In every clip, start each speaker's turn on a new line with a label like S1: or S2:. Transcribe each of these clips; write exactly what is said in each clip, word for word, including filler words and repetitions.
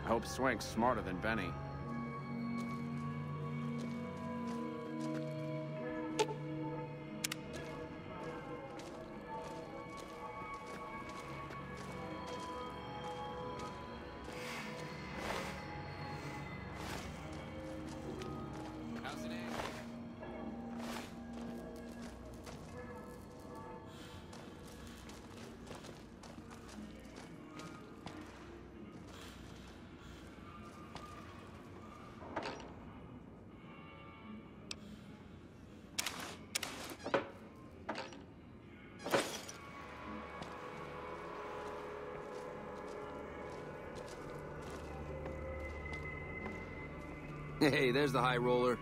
S1: I hope Swank's smarter than Benny.
S2: Hey, there's the high roller.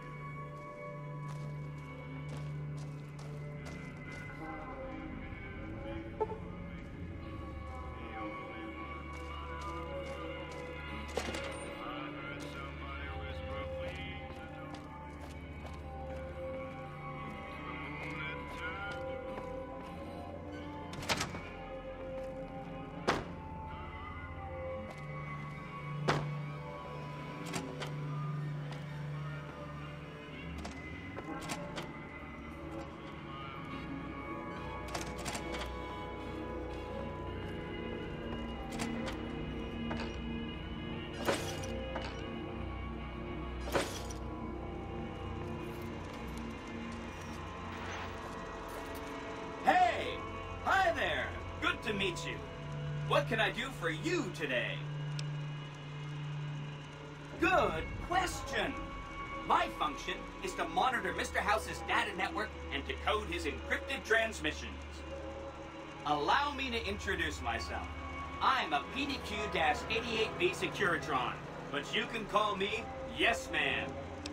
S3: To meet you. What can I do for you today? Good question. My function is to monitor Mister House's data network and decode his encrypted transmissions. Allow me to introduce myself. I'm a P D Q eighty-eight B Securitron, but you can call me Yes Man.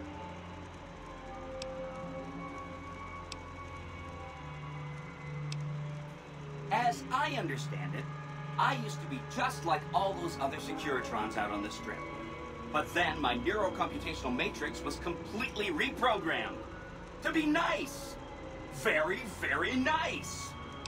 S3: As I understand it, I used to be just like all those other Securitrons out on the Strip. But then my neurocomputational matrix was completely reprogrammed to be nice. Very, very nice.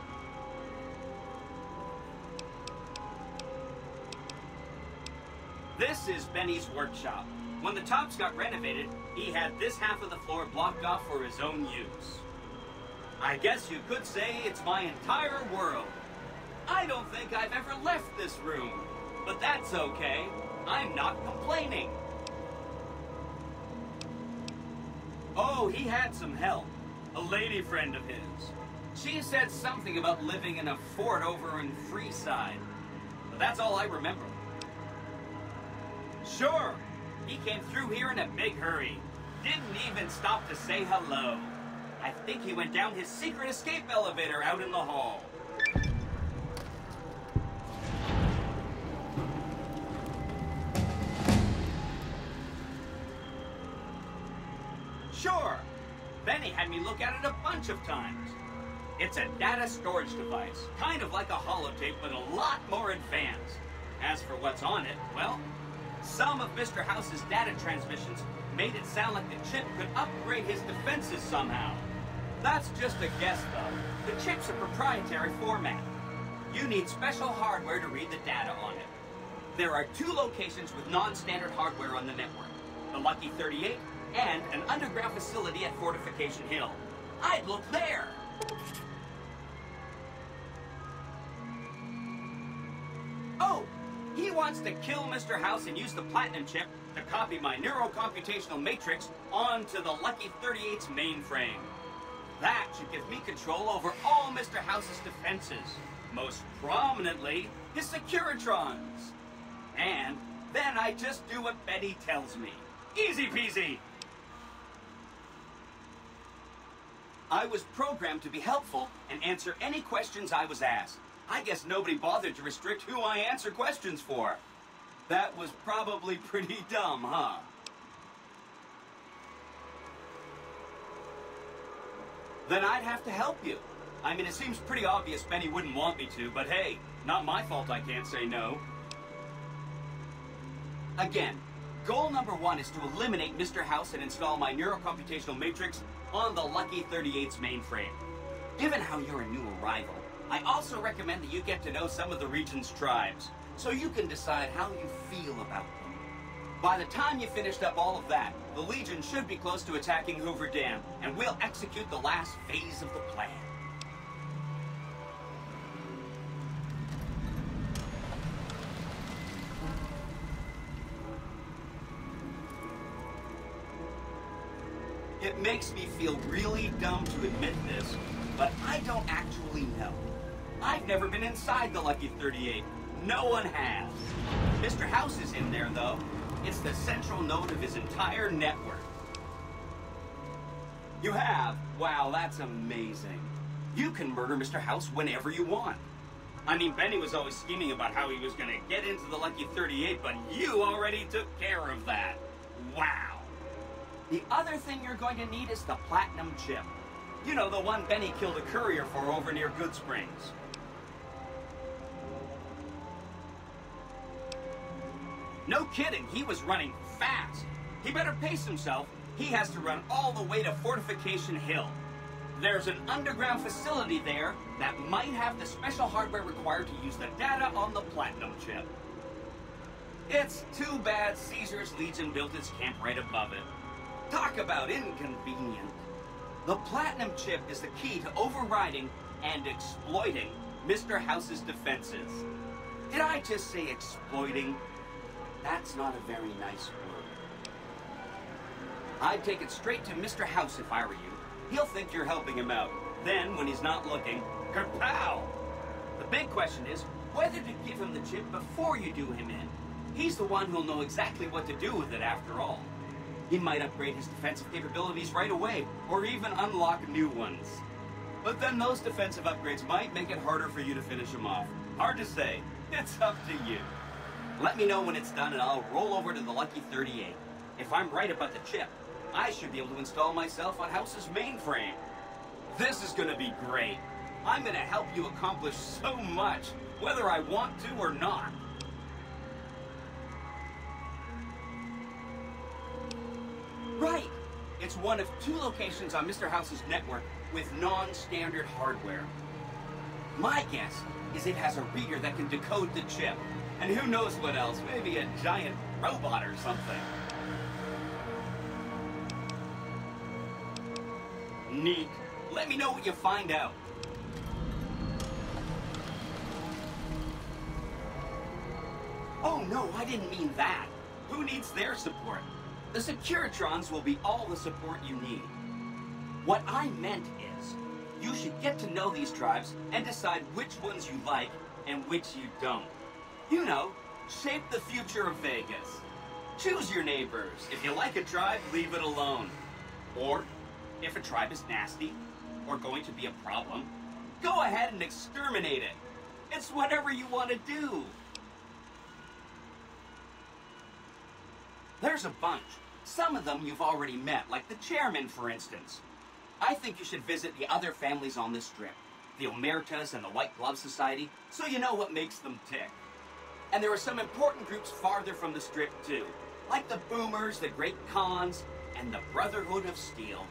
S3: This is Benny's workshop. When the tops got renovated, he had this half of the floor blocked off for his own use. I guess you could say it's my entire world. I don't think I've ever left this room, but that's okay. I'm not complaining. Oh, he had some help. A lady friend of his. She said something about living in a fort over in Freeside. But that's all I remember. Sure, he came through here in a big hurry. Didn't even stop to say hello. I think he went down his secret escape elevator out in the hall. Sure. Benny had me look at it a bunch of times. It's a data storage device, kind of like a holotape, but a lot more advanced. As for what's on it, well, some of Mister House's data transmissions made it sound like the chip could upgrade his defenses somehow. That's just a guess, though. The chip's a proprietary format. You need special hardware to read the data on it. There are two locations with non-standard hardware on the network. The Lucky thirty-eight and an underground facility at Fortification Hill. I'd look there! Oh! He wants to kill Mister House and use the Platinum chip to copy my neurocomputational matrix onto the Lucky thirty-eight's mainframe. That should give me control over all Mister House's defenses, most prominently his Securitrons. And then I just do what Betty tells me. Easy peasy! I was programmed to be helpful and answer any questions I was asked. I guess nobody bothered to restrict who I answer questions for. That was probably pretty dumb, huh? Then I'd have to help you. I mean, it seems pretty obvious Benny wouldn't want me to, but hey, not my fault I can't say no. Again, goal number one is to eliminate Mister House and install my neurocomputational matrix on the Lucky thirty-eight's mainframe. Given how you're a new arrival, I also recommend that you get to know some of the region's tribes, so you can decide how you feel about them. By the time you finished up all of that, the Legion should be close to attacking Hoover Dam, and we'll execute the last phase of the plan. It makes me feel really dumb to admit this, but I don't actually know. I've never been inside the Lucky thirty-eight. No one has. Mister House is in there, though. It's the central node of his entire network. You have? Wow, that's amazing. You can murder Mister House whenever you want. I mean, Benny was always scheming about how he was going to get into the Lucky thirty-eight, but you already took care of that. Wow. The other thing you're going to need is the Platinum Chip. You know, the one Benny killed a courier for over near Good Springs. No kidding, he was running fast. He better pace himself. He has to run all the way to Fortification Hill. There's an underground facility there that might have the special hardware required to use the data on the Platinum Chip. It's too bad Caesar's Legion built its camp right above it. Talk about inconvenient. The Platinum Chip is the key to overriding and exploiting Mister House's defenses. Did I just say exploiting? That's not a very nice word. I'd take it straight to Mister House if I were you. He'll think you're helping him out. Then, when he's not looking, kerpow! The big question is whether to give him the chip before you do him in. He's the one who'll know exactly what to do with it after all. He might upgrade his defensive capabilities right away, or even unlock new ones. But then those defensive upgrades might make it harder for you to finish him off. Hard to say. It's up to you. Let me know when it's done and I'll roll over to the Lucky thirty-eight. If I'm right about the chip, I should be able to install myself on House's mainframe. This is gonna be great. I'm gonna help you accomplish so much, whether I want to or not. Right! It's one of two locations on Mister House's network with non-standard hardware. My guess is it has a reader that can decode the chip. And who knows what else, maybe a giant robot or something. Neat. Let me know what you find out. Oh no, I didn't mean that. Who needs their support? The Securitrons will be all the support you need. What I meant is, you should get to know these tribes and decide which ones you like and which you don't. You know, shape the future of Vegas. Choose your neighbors. If you like a tribe, leave it alone. Or, if a tribe is nasty, or going to be a problem, go ahead and exterminate it. It's whatever you want to do. There's a bunch. Some of them you've already met, like the chairman, for instance. I think you should visit the other families on this strip, the Omertas and the White Glove Society, so you know what makes them tick. And there are some important groups farther from the strip, too, like the Boomers, the Great Khans, and the Brotherhood of Steel.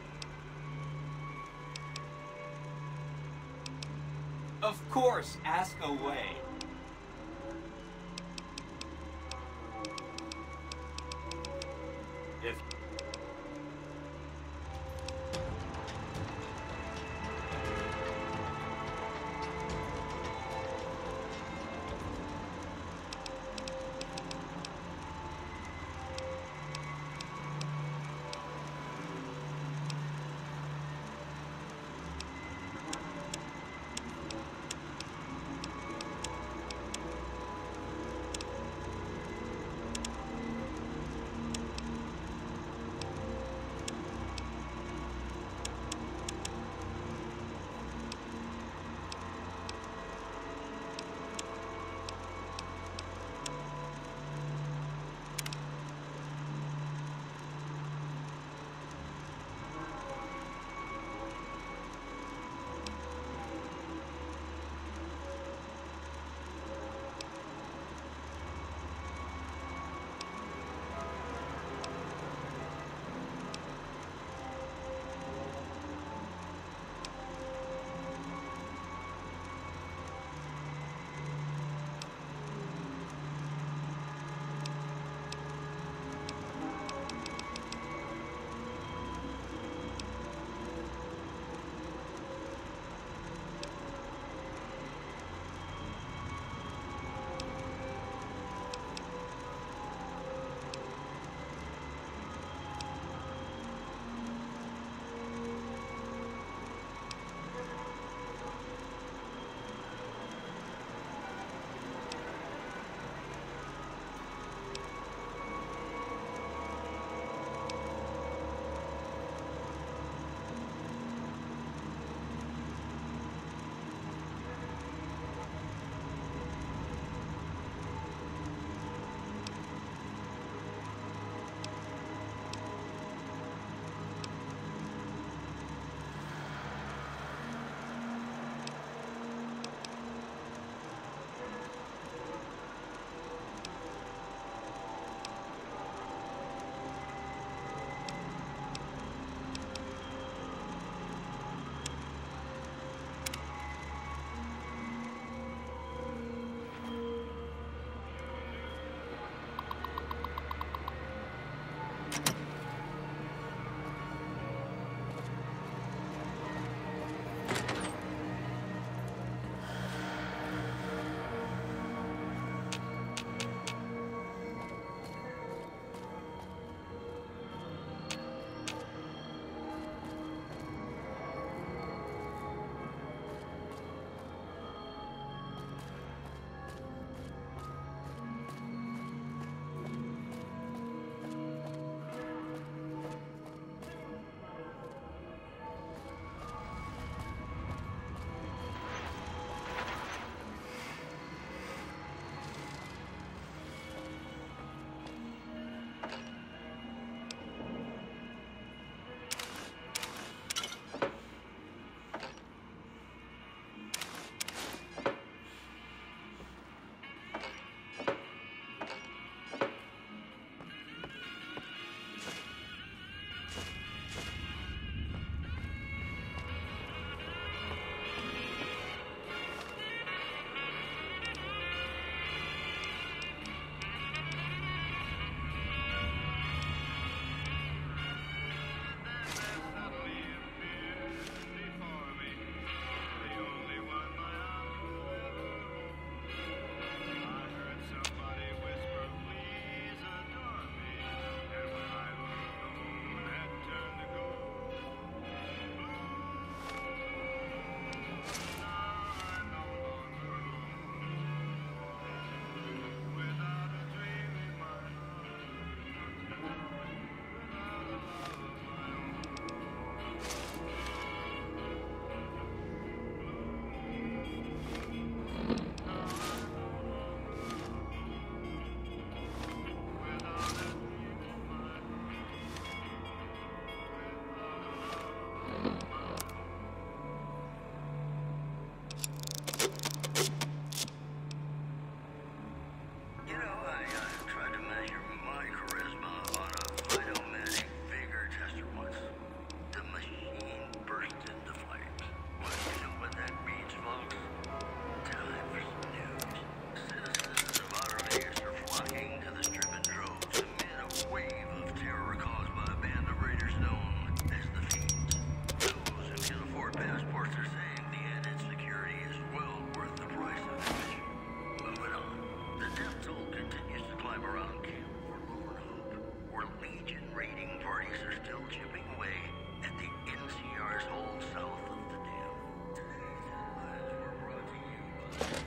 S3: Of course, ask away. If
S2: around camp for Lord Hope, where Legion raiding parties are still chipping away at the N C R's hold south of the dam. Today's headlines were brought to you by...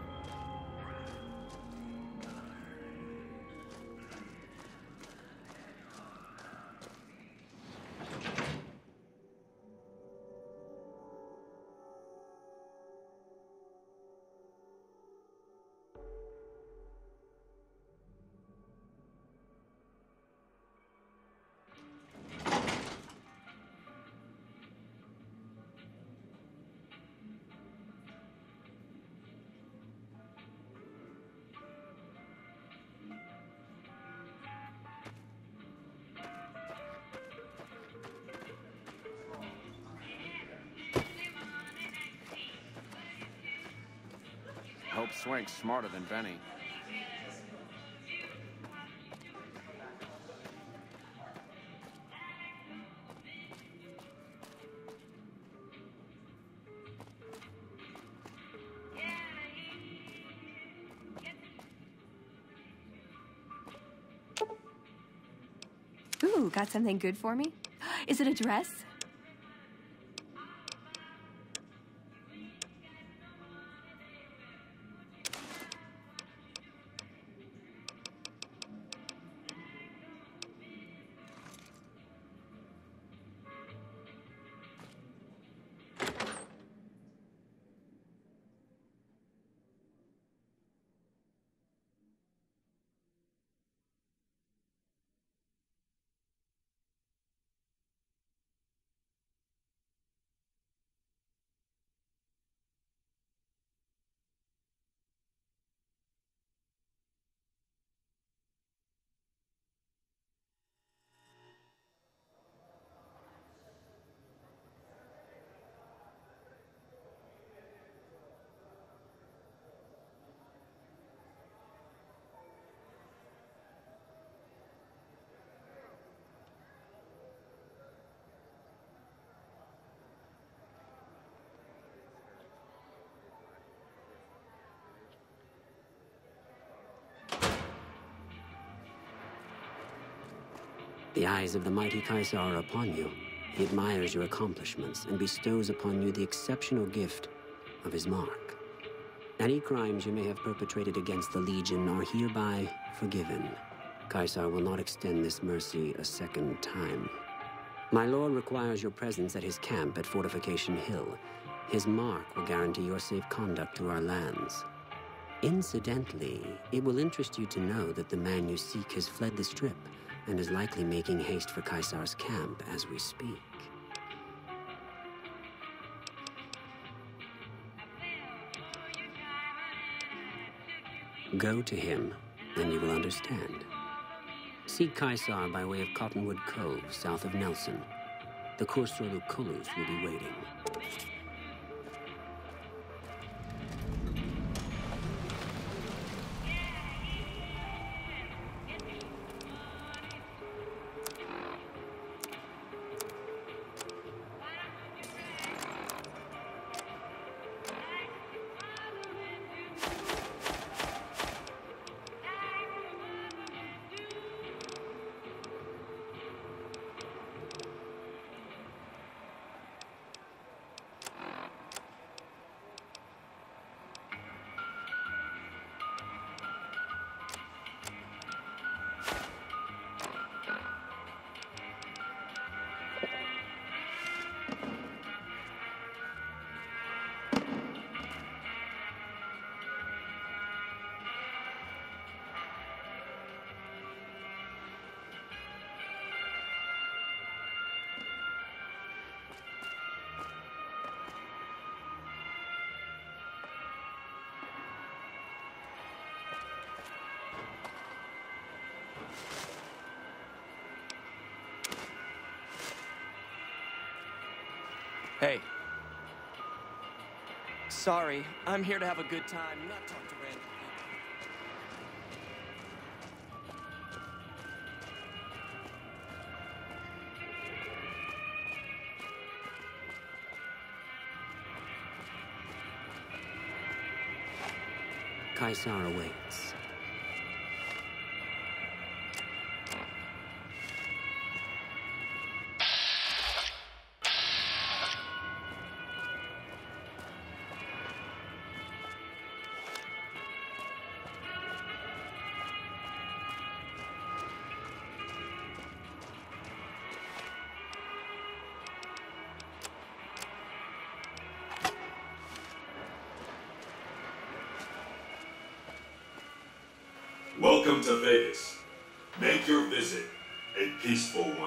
S1: Hope Swank's smarter than Benny.
S4: Ooh, got something good for me? Is it a dress?
S5: The eyes of the mighty Caesar are upon you. He admires your accomplishments and bestows upon you the exceptional gift of his mark. Any crimes you may have perpetrated against the Legion are hereby forgiven. Caesar will not extend this mercy a second time. My lord requires your presence at his camp at Fortification Hill. His mark will guarantee your safe conduct through our lands. Incidentally, it will interest you to know that the man you seek has fled the Strip and is likely making haste for Caesar's camp as we speak. Go to him, and you will understand. Seek Caesar by way of Cottonwood Cove, south of Nelson. The Cursor Lucullus will be waiting.
S6: Hey. Sorry, I'm here to have a good time, not talk to random
S5: Caesar awaits.
S7: Welcome to Vegas. Make your visit a peaceful one.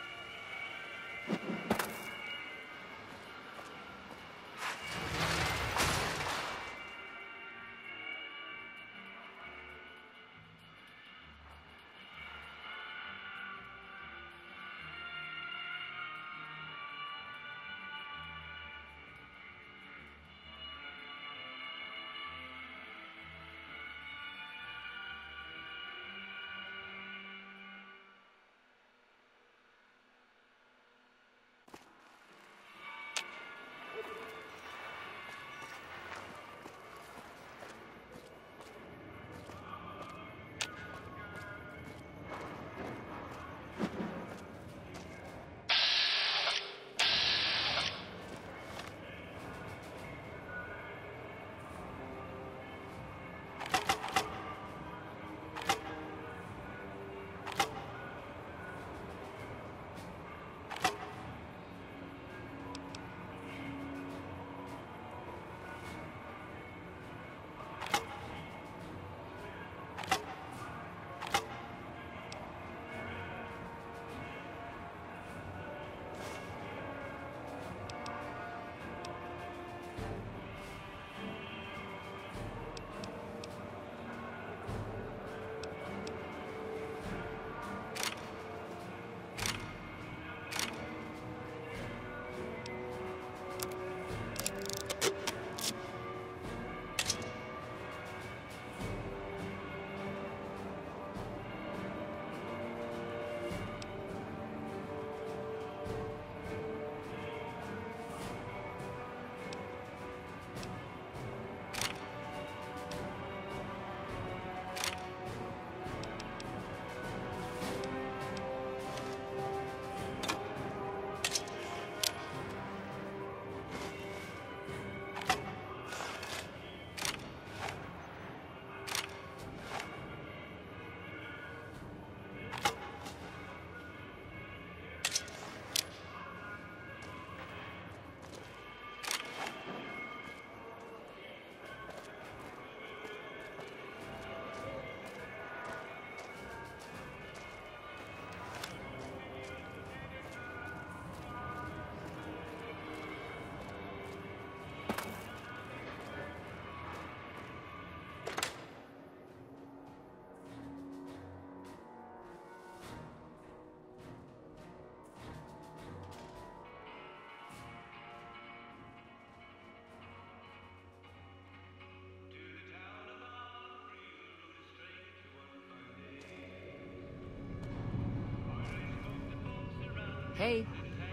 S8: Hey.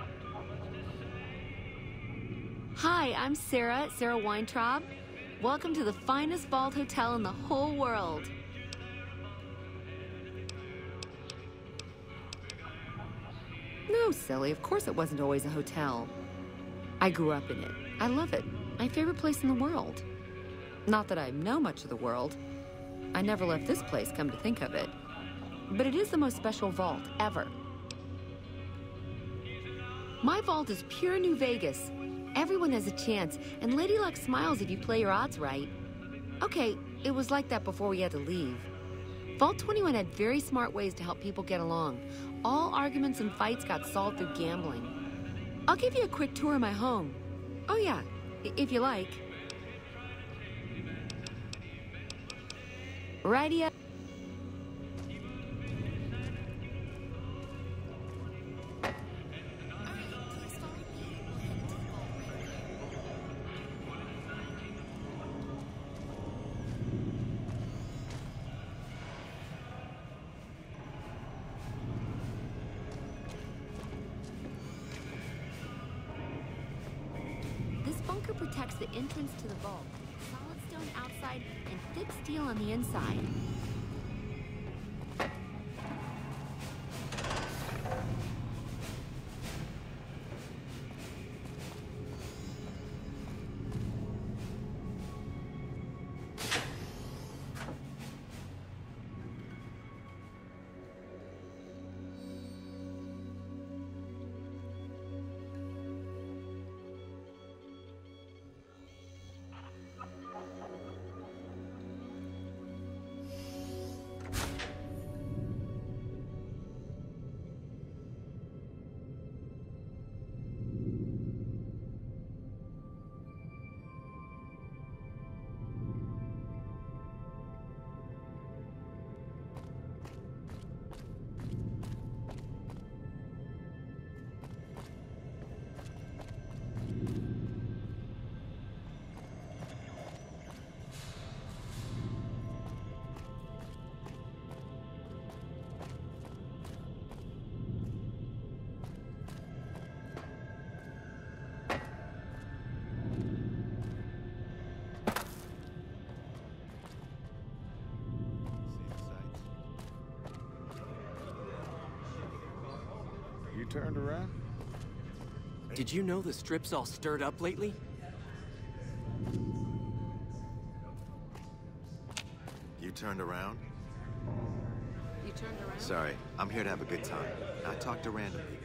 S8: Hi, I'm Sarah, Sarah Weintraub. Welcome to the finest vault hotel in the whole world. No, silly, of course it wasn't always a hotel. I grew up in it. I love it. My favorite place in the world. Not that I know much of the world. I never left this place, come to think of it. But it is the most special vault ever. My vault is pure New Vegas. Everyone has a chance, and Lady Luck smiles if you play your odds right. Okay, it was like that before we had to leave. Vault twenty-one had very smart ways to help people get along. All arguments and fights got solved through gambling. I'll give you a quick tour of my home. Oh yeah, if you like. Righty-o. Protects the entrance to the vault. Solid stone outside and thick steel on the inside.
S1: turned around?
S6: Did you know the strip's all stirred up lately?
S9: You turned around?
S8: You turned around?
S9: Sorry, I'm here to have a good time. I talk to random people.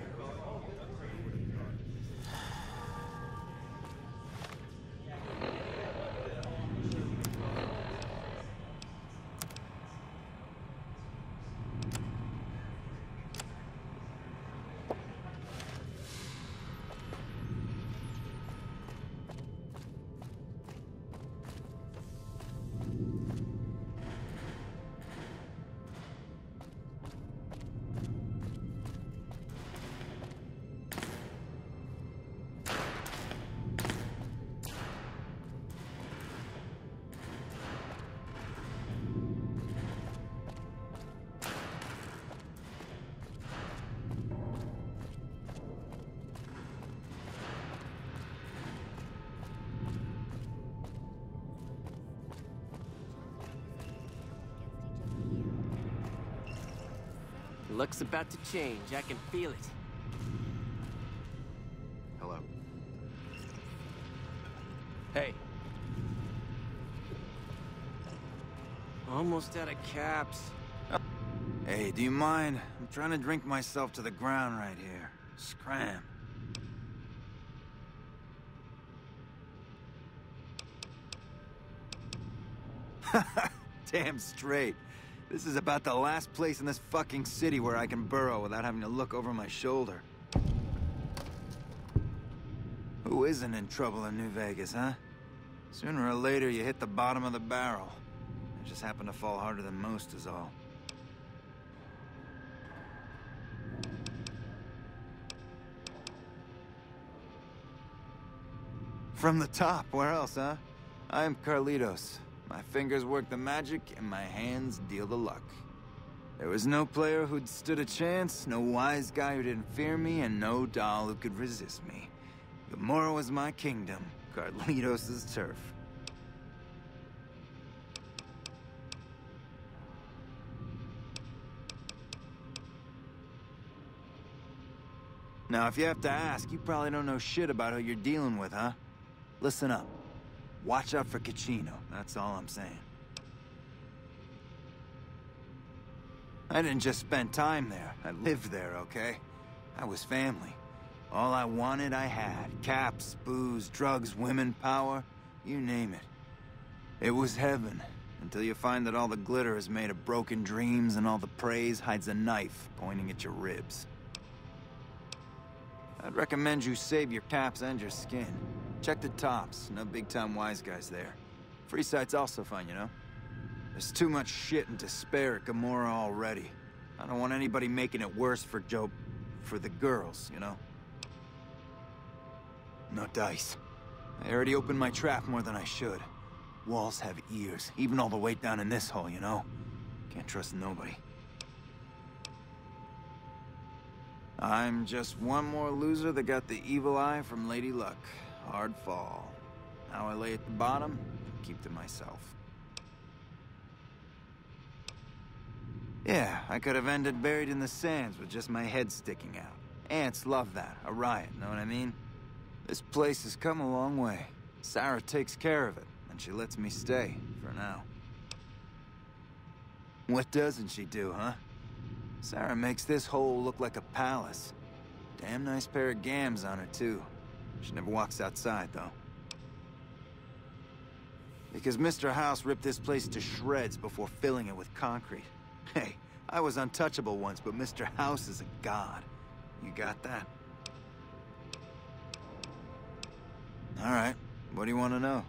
S6: Luck's about to change. I can feel it.
S9: Hello.
S6: Hey. Almost out of caps.
S10: Hey, do you mind? I'm trying to drink myself to the ground right here. Scram. Damn straight. This is about the last place in this fucking city where I can burrow without having to look over my shoulder. Who isn't in trouble in New Vegas, huh? Sooner or later, you hit the bottom of the barrel. I just happen to fall harder than most is all. From the top, where else, huh? I'm Carlitos. My fingers work the magic, and my hands deal the luck. There was no player who'd stood a chance, no wise guy who didn't fear me, and no doll who could resist me. Gomorrah was my kingdom, Carlitos' turf. Now, if you have to ask, you probably don't know shit about who you're dealing with, huh? Listen up. Watch out for Caccino, that's all I'm saying. I didn't just spend time there, I lived there, okay? I was family. All I wanted, I had. Caps, booze, drugs, women, power, you name it. It was heaven, until you find that all the glitter is made of broken dreams and all the praise hides a knife pointing at your ribs. I'd recommend you save your caps and your skin. Check the tops, no big-time wise guys there. Free sight's also fine, you know? There's too much shit and despair at Gomorrah already. I don't want anybody making it worse for Joe... for the girls, you know? No dice. I already opened my trap more than I should. Walls have ears, even all the way down in this hole, you know? Can't trust nobody. I'm just one more loser that got the evil eye from Lady Luck. Hard fall. Now I lay at the bottom, keep to myself. Yeah, I could have ended buried in the sands with just my head sticking out. Ants love that, a riot, know what I mean? This place has come a long way. Sarah takes care of it, and she lets me stay, for now. What doesn't she do, huh? Sarah makes this hole look like a palace. Damn nice pair of gams on her, too. She never walks outside, though. Because Mister House ripped this place to shreds before filling it with concrete. Hey, I was untouchable once, but Mister House is a god. You got that? All right, what do you want to know?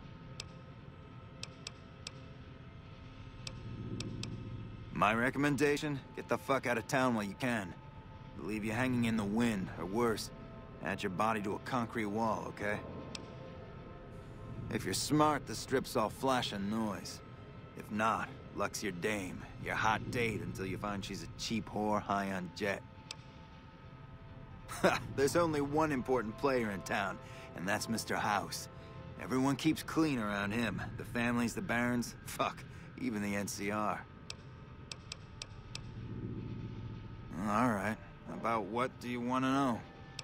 S10: My recommendation, get the fuck out of town while you can. They'll leave you hanging in the wind, or worse, add your body to a concrete wall, okay? If you're smart, the strip's all flash and noise. If not, luck's your dame, your hot date until you find she's a cheap whore high on jet. There's only one important player in town, and that's Mister House. Everyone keeps clean around him. The families, the barons, fuck, even the N C R. All right, I'll About what do you want to know?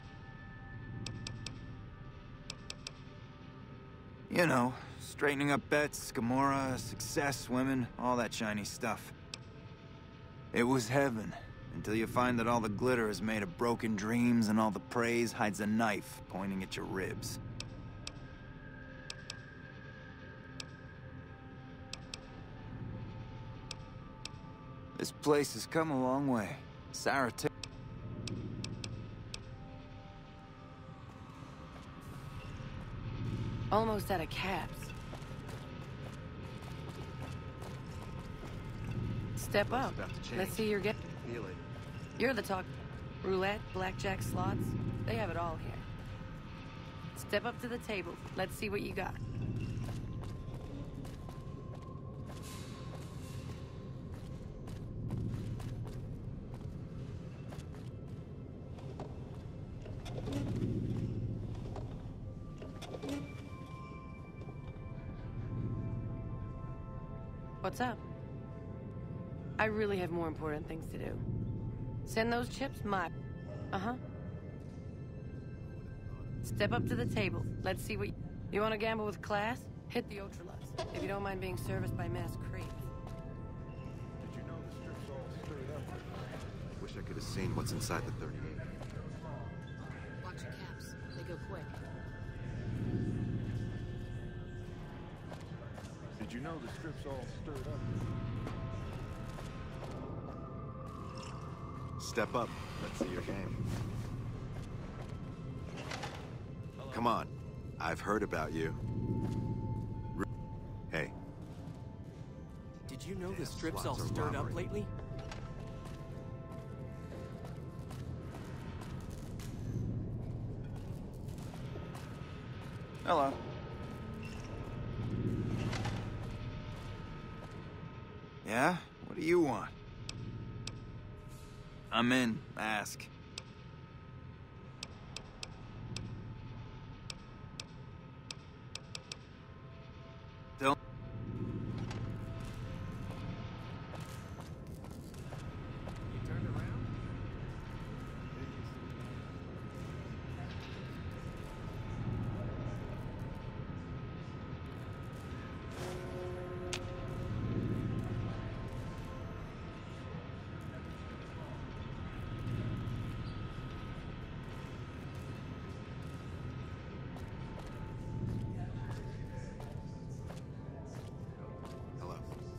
S10: You know, straightening up bets, Gamora, success, women, all that shiny stuff. It was heaven, until you find that all the glitter is made of broken dreams and all the praise hides a knife pointing at your ribs. This place has come a long way. Sarah T-
S11: Almost out of caps. Step up. Let's see your get.
S9: Feel it.
S11: You're the talk. Roulette, blackjack, slots. They have it all here. Step up to the table. Let's see what you got. What's up? I really have more important things to do. Send those chips my... Uh-huh. Step up to the table. Let's see what... You, you want to gamble with class? Hit the Ultralux. If you don't mind being serviced by mass creeps.
S9: Did you know the strip's all stirred up? I wish I could have seen what's inside the thirty-eight.
S8: Watch your caps. They go quick.
S12: Did you know the strip's all stirred up?
S9: Step up. Let's see your game. Come on. I've heard about you. Hey.
S6: Did you know the
S9: Damn,
S6: strip's all
S9: slots are
S6: stirred up
S9: robbery.
S6: lately?
S10: Hello. Yeah? What do you want? I'm in. Ask. Don't...
S12: You turned around?
S9: Hello.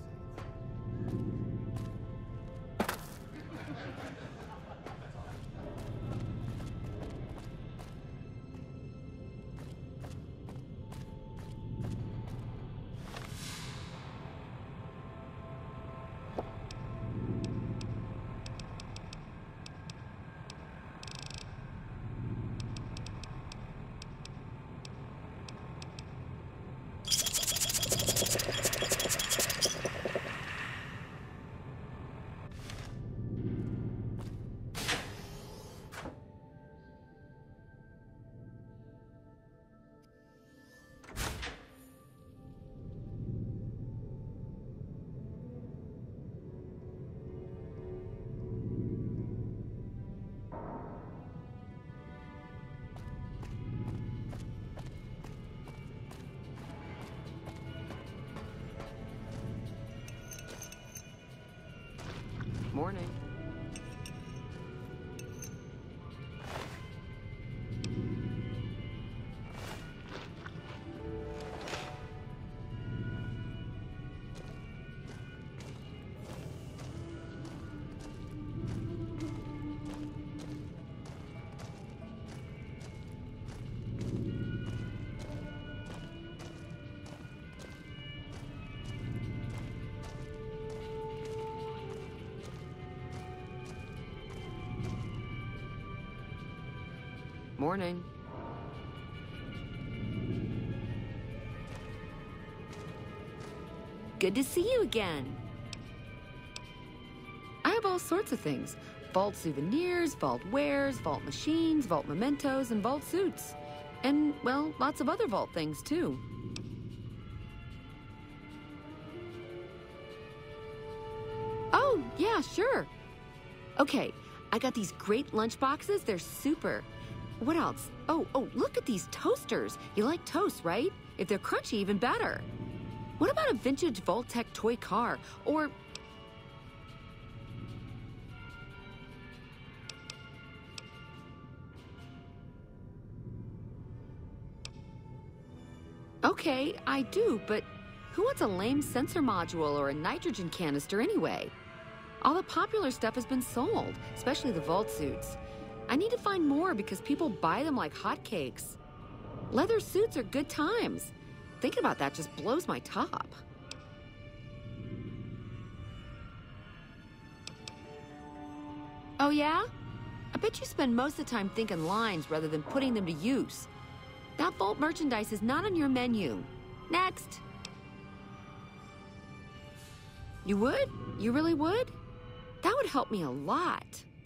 S11: Morning. Morning.
S8: Good to see you again. I have all sorts of things. Vault souvenirs, vault wares, vault machines, vault mementos, and vault suits. And, well, lots of other vault things, too. Oh, yeah, sure. Okay, I got these great lunch boxes. They're super. What else? Oh, oh, look at these toasters. You like toast, right? If they're crunchy, even better. What about a vintage Vault-Tec toy car? Or... Okay, I do, but who wants a lame sensor module or a nitrogen canister anyway? All the popular stuff has been sold, especially the Vault suits. I need to find more because people buy them like hotcakes. Leather suits are good times. Thinking about that just blows my top. Oh yeah? I bet you spend most of the time thinking lines rather than putting them to use. That Vault merchandise is not on your menu. Next. You would? You really would? That would help me a lot.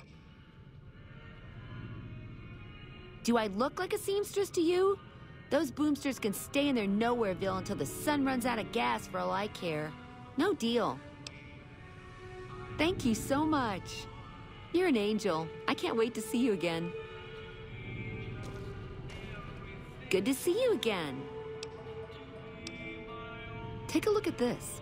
S8: Do I look like a seamstress to you? Those boomsters can stay in their Nowhereville until the sun runs out of gas for all I care. No deal. Thank you so much. You're an angel. I can't wait to see you again. Good to see you again. Take a look at this.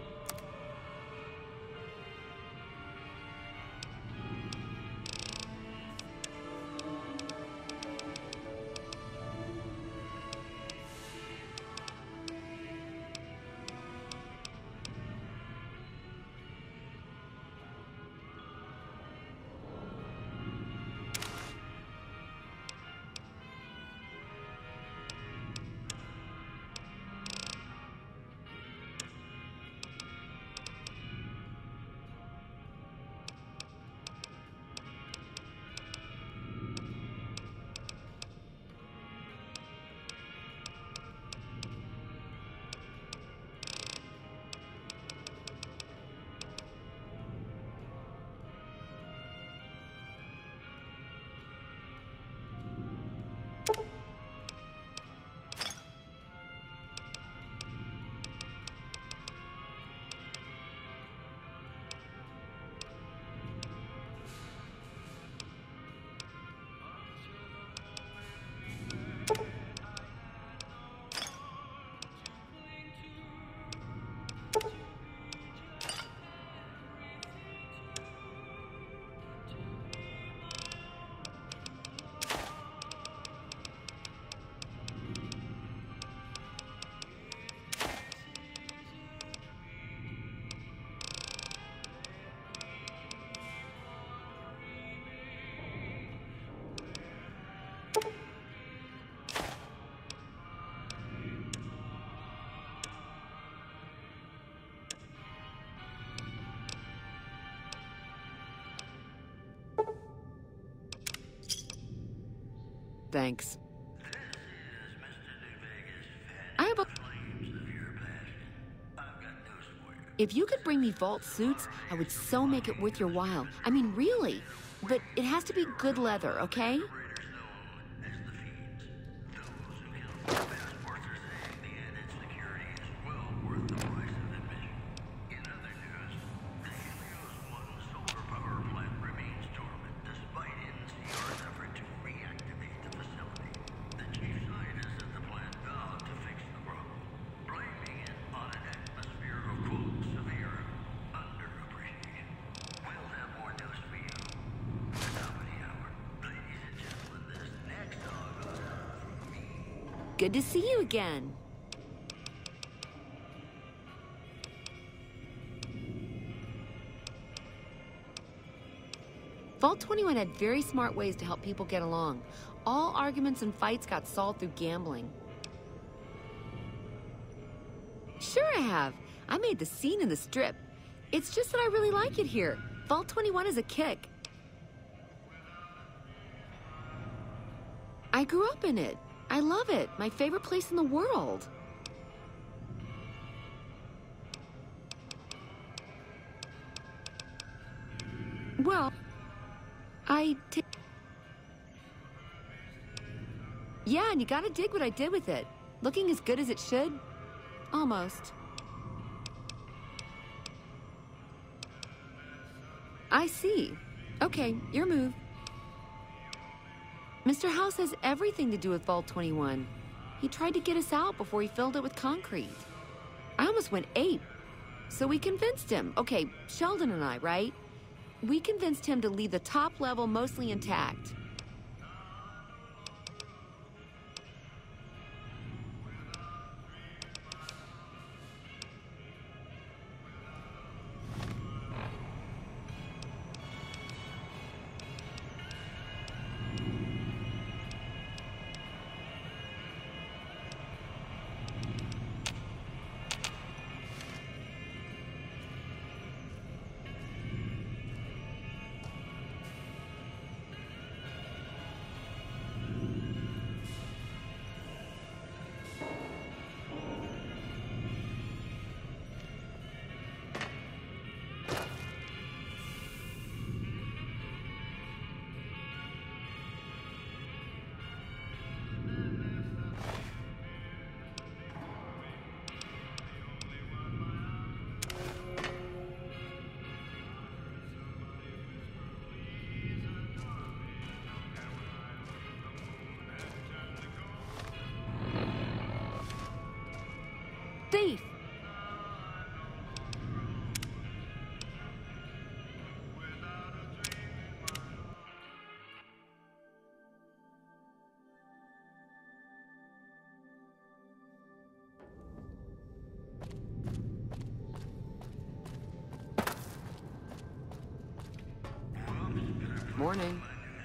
S8: Thanks. I have a... If you could bring me Vault suits, I would so make it worth your while. I mean, really. But it has to be good leather, okay? Good to see you again. Vault twenty-one had very smart ways to help people get along. All arguments and fights got solved through gambling. Sure I have. I made the scene in the strip. It's just that I really like it here. Vault twenty-one is a kick. I grew up in it. I love it. My favorite place in the world. Well, I did. Yeah, and you gotta dig what I did with it. Looking as good as it should. Almost. I see. Okay, your move. Mister House has everything to do with Vault twenty-one. He tried to get us out before he filled it with concrete. I almost went ape. So we convinced him. Okay, Sheldon and I, right? We convinced him to leave the top level mostly intact. Thief! Morning.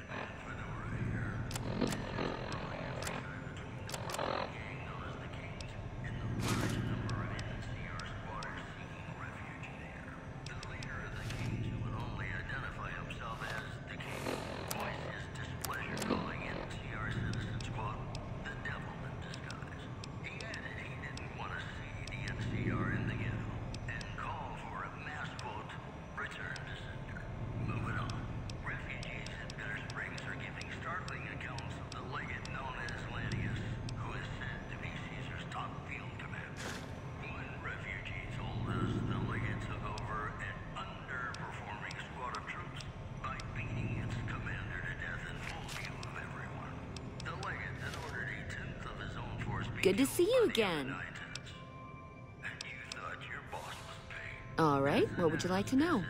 S8: Good to see you again. All right, what would you like to know?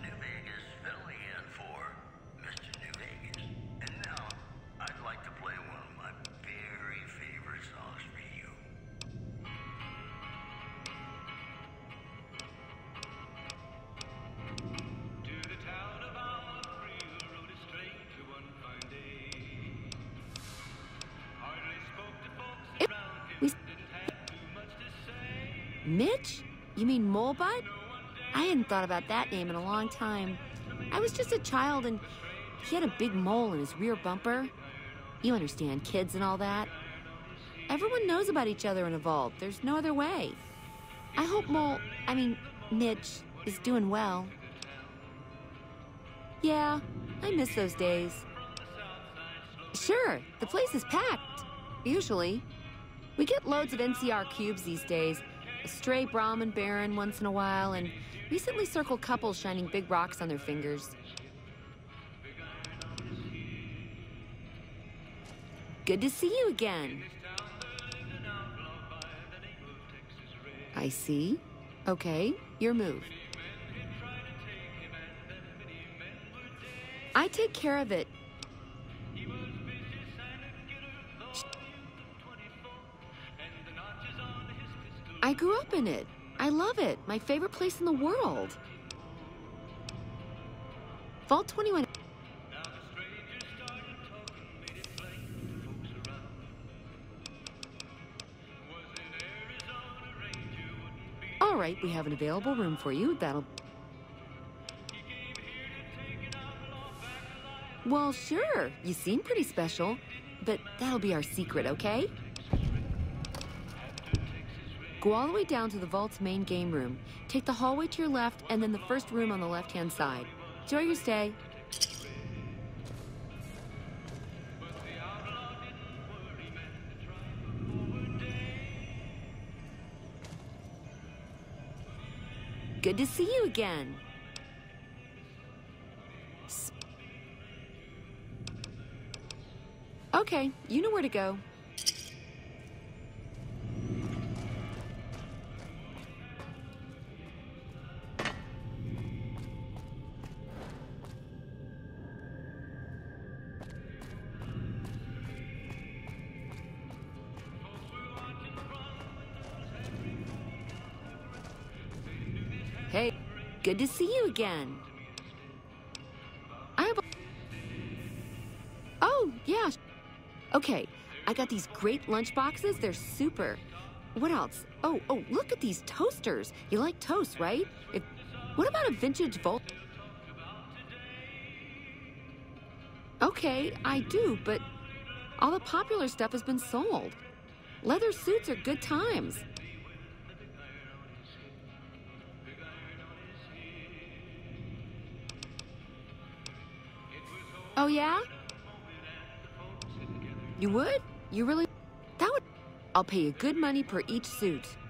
S8: Mitch? You mean Molebutt? I hadn't thought about that name in a long time. I was just a child and he had a big mole in his rear bumper. You understand, kids and all that. Everyone knows about each other in a vault. There's no other way. I hope Mole, I mean, Mitch, is doing well. Yeah, I miss those days. Sure, the place is packed. Usually. We get loads of N C R cubes these days. A stray Brahmin Baron once in a while, and recently circled couples shining big rocks on their fingers. Good to see you again. I see. Okay, your move. I take care of it. I grew up in it. I love it. My favorite place in the world. Vault twenty-one. All right, we have an available room for you. That'll... Well, sure. You seem pretty special. But that'll be our secret, okay? Go all the way down to the vault's main game room. Take the hallway to your left, and then the first room on the left-hand side. Enjoy your stay. Good to see you again. Okay, you know where to go. Hey, good to see you again. I have a... Oh, yeah. Okay, I got these great lunch boxes. They're super. What else? Oh, oh, look at these toasters. You like toast, right? If... What about a vintage Volt? Okay, I do, but all the popular stuff has been sold. Leather suits are good times. Oh, yeah? You would? You really? That would... I'll pay you good money per each suit.